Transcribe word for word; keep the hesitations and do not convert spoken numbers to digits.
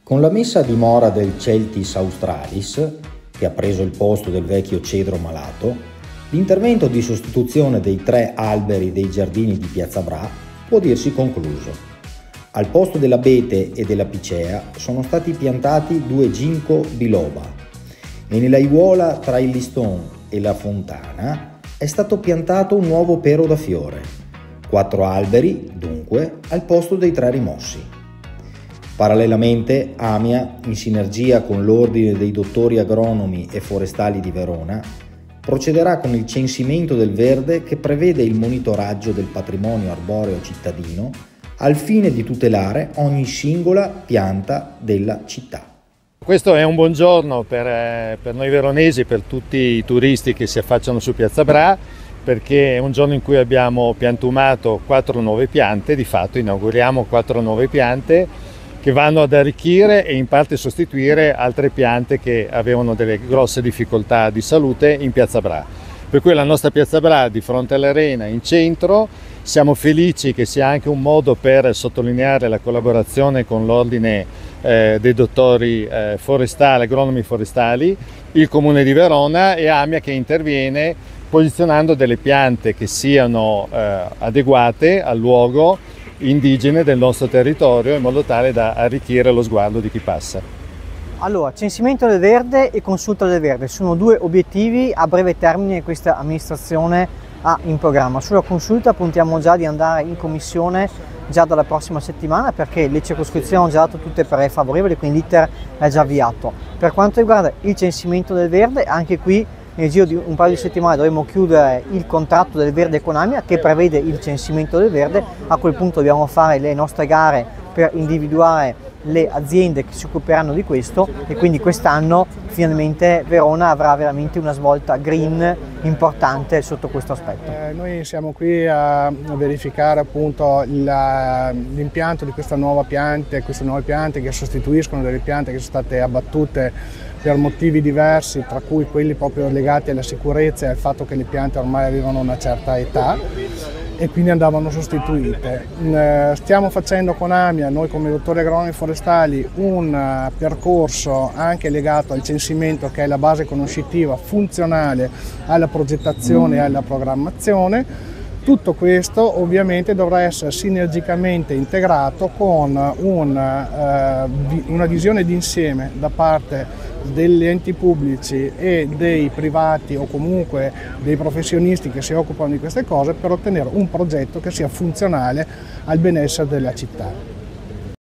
Con la messa a dimora del Celtis australis, che ha preso il posto del vecchio cedro malato, l'intervento di sostituzione dei tre alberi dei giardini di Piazza Bra può dirsi concluso. Al posto dell'abete e della picea sono stati piantati due ginkgo biloba e nell'aiuola tra il liston e la fontana è stato piantato un nuovo pero da fiore. Quattro alberi, dunque, al posto dei tre rimossi. Parallelamente, Amia, in sinergia con l'Ordine dei Dottori Agronomi e Forestali di Verona, procederà con il censimento del verde che prevede il monitoraggio del patrimonio arboreo cittadino al fine di tutelare ogni singola pianta della città. Questo è un buon giorno per, eh, per noi veronesi, per tutti i turisti che si affacciano su Piazza Bra, perché è un giorno in cui abbiamo piantumato quattro nuove piante, di fatto inauguriamo quattro nuove piante che vanno ad arricchire e in parte sostituire altre piante che avevano delle grosse difficoltà di salute in Piazza Bra. Per cui la nostra Piazza Bra di fronte all'arena in centro, siamo felici che sia anche un modo per sottolineare la collaborazione con l'Ordine eh, dei Dottori eh, Forestali, Agronomi Forestali, il Comune di Verona e Amia che interviene posizionando delle piante che siano eh, adeguate al luogo indigene del nostro territorio in modo tale da arricchire lo sguardo di chi passa. Allora, censimento del verde e consulta del verde sono due obiettivi a breve termine che questa amministrazione ha in programma. Sulla consulta puntiamo già di andare in commissione già dalla prossima settimana perché le circoscrizioni hanno già dato tutte parere favorevoli, quindi l'iter è già avviato. Per quanto riguarda il censimento del verde, anche qui nel giro di un paio di settimane dovremo chiudere il contratto del verde con Amia che prevede il censimento del verde. A quel punto dobbiamo fare le nostre gare per individuare le aziende che si occuperanno di questo e quindi quest'anno finalmente Verona avrà veramente una svolta green importante sotto questo aspetto. Eh, noi siamo qui a verificare appunto l'impianto di questa nuova piante, queste nuove piante che sostituiscono delle piante che sono state abbattute per motivi diversi, tra cui quelli proprio legati alla sicurezza e al fatto che le piante ormai avevano una certa età e quindi andavano sostituite. Stiamo facendo con Amia, noi come dottori agronomi forestali, un percorso anche legato al censimento che è la base conoscitiva funzionale alla progettazione e alla programmazione. Tutto questo ovviamente dovrà essere sinergicamente integrato con un, eh, una visione d'insieme da parte degli enti pubblici e dei privati o comunque dei professionisti che si occupano di queste cose per ottenere un progetto che sia funzionale al benessere della città.